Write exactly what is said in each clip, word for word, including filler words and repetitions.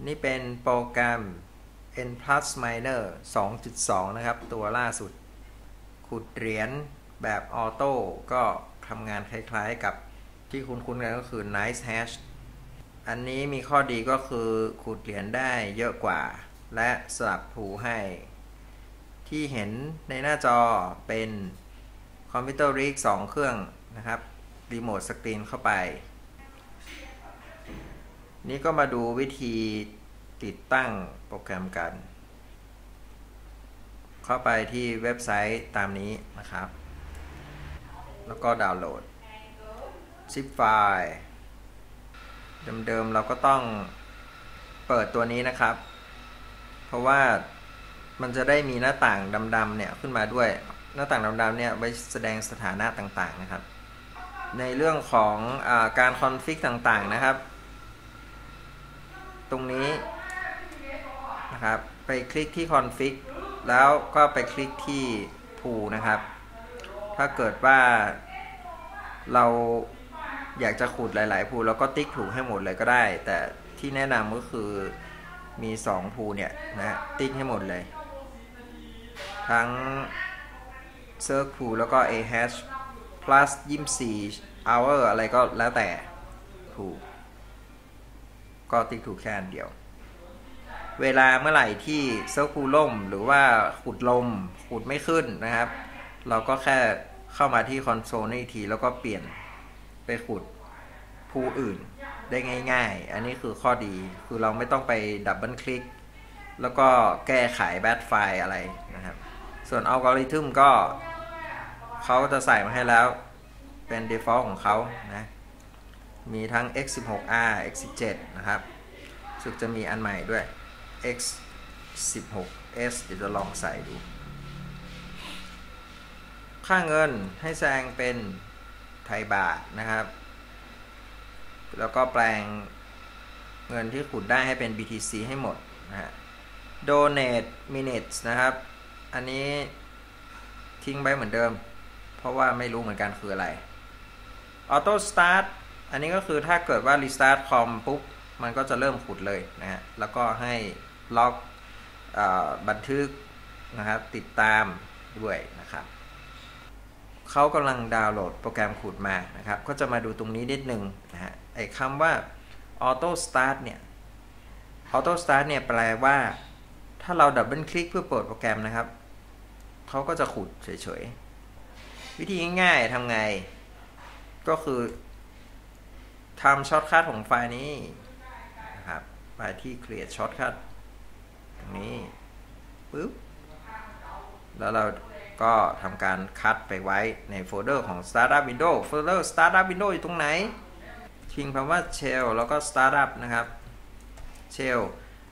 นี่เป็นโปรแกรม N plus Miner สองจุดสอง นะครับตัวล่าสุดขุดเหรียญแบบออโต้ก็ทำงานคล้ายๆกับที่คุ้นๆกันก็คือ Nice Hash อันนี้มีข้อดีก็คือขุดเหรียญได้เยอะกว่าและสลับผูให้ที่เห็นในหน้าจอเป็นคอมพิวเตอร์ริกสองเครื่องนะครับรีโมทสกรีนเข้าไปนี่ก็มาดูวิธีติดตั้งโปรแกรมกันเข้าไปที่เว็บไซต์ตามนี้นะครับแล้วก็ดาวน์โหลดซิปไฟล์เดิมๆเราก็ต้องเปิดตัวนี้นะครับเพราะว่ามันจะได้มีหน้าต่างดำๆเนี่ยขึ้นมาด้วยหน้าต่างดำๆเนี่ยไว้แสดงสถานะต่างๆนะครับในเรื่องของอาการคอนฟิกต่างๆนะครับตรงนี้นะครับไปคลิกที่ config แล้วก็ไปคลิกที่ pool นะครับถ้าเกิดว่าเราอยากจะขุดหลายๆ pool แล้วก็ติ๊กถูกให้หมดเลยก็ได้แต่ที่แนะนำก็คือมีสอง pool เนี่ยนะติ๊กให้หมดเลยทั้ง circ pool แล้วก็ a hash plus ยี่สิบสี่ hour อะไรก็แล้วแต่ pool ก็ติ๊กถูกแค่อันเดียวเวลาเมื่อไหร่ที่เซิร์ฟพูลล่มหรือว่าขุดลมขุดไม่ขึ้นนะครับเราก็แค่เข้ามาที่คอนโซลนี่ทีแล้วก็เปลี่ยนไปขุดพูลอื่นได้ง่ายๆอันนี้คือข้อดีคือเราไม่ต้องไปดับเบิลคลิกแล้วก็แก้ไขแบตไฟล์อะไรนะครับส่วนอัลกอริทึมก็เขาจะใส่มาให้แล้วเป็น default ของเขานะมีทั้ง เอ็กซ์ สิบหก อาร์ เอ็กซ์ สิบเจ็ด นะครับสึกจะมีอันใหม่ด้วย เอ็กซ์ สิบหก เอส เดี๋ยวจะลองใส่ดูค่าเงินให้แซงเป็นไทยบาทนะครับแล้วก็แปลงเงินที่ขุดได้ให้เป็น บี ที ซี ให้หมดนะฮะ Donate minutes นะครับอันนี้ทิ้งไว้เหมือนเดิมเพราะว่าไม่รู้เหมือนกันคืออะไร Auto Start อันนี้ก็คือถ้าเกิดว่า Restart คอมปุ๊บมันก็จะเริ่มขุดเลยนะฮะแล้วก็ให้ล็อกบันทึกนะครับติดตามด้วยนะครับเขากำลังดาวน์โหลดโปรแกรมขุดมานะครับก็จะมาดูตรงนี้นิดนึงนะฮะไอ้คำว่า Auto Start เนี่ย Auto Start เนี่ยแปลว่าถ้าเราดับเบิลคลิกเพื่อเปิดโปรแกรมนะครับเขาก็จะขุดเฉยๆวิธีง่ายๆทำไงก็คือทำช็อตคัทของไฟล์นี้นะครับไปที่ create shortcut ตรงนี้ปึ๊บแล้วเราก็ทำการคัดไปไว้ในโฟลเดอร์ของ startup window โฟลเดอร์ startup window อยู่ตรงไหนทิ้งคำว่า shell แล้วก็ startup นะครับ shell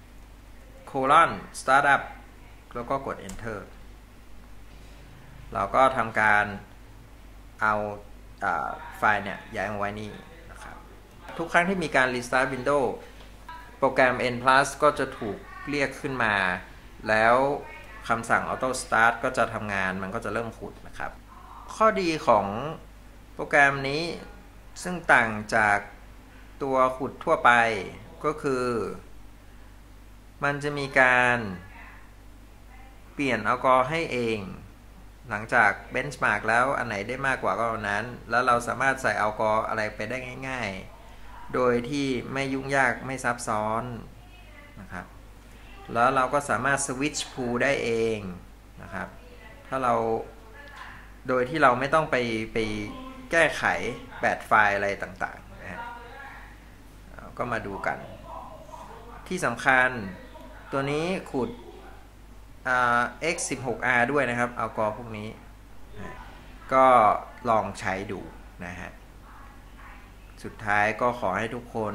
colon startup แล้วก็กด enter เราก็ทำการเอาไฟล์เนี่ยย้ายมาไว้นี่นะครับทุกครั้งที่มีการ restart window โปรแกรม N plus ก็จะถูกเรียกขึ้นมาแล้วคำสั่ง Auto Start ก็จะทำงานมันก็จะเริ่มขุดนะครับข้อดีของโปรแกรมนี้ซึ่งต่างจากตัวขุดทั่วไปก็คือมันจะมีการเปลี่ยนอัลกอริทึมให้เองหลังจากเบนช์มาร์กแล้วอันไหนได้มากกว่าก็เอานั้นแล้วเราสามารถใส่อัลกอริทึมอะไรไปได้ง่ายๆโดยที่ไม่ยุ่งยากไม่ซับซ้อนนะครับแล้วเราก็สามารถสวิตช์พูลได้เองนะครับถ้าเราโดยที่เราไม่ต้องไปไปแก้ไขแบตไฟล์อะไรต่างๆนะฮะก็มาดูกันที่สำคัญตัวนี้ขุด เอ็กซ์ สิบหก อาร์ ด้วยนะครับอัลกอริทึมพวกนี้ก็ลองใช้ดูนะฮะสุดท้ายก็ขอให้ทุกคน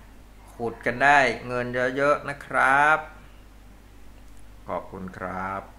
ขุดกันได้เงินเยอะๆนะครับขอบคุณครับ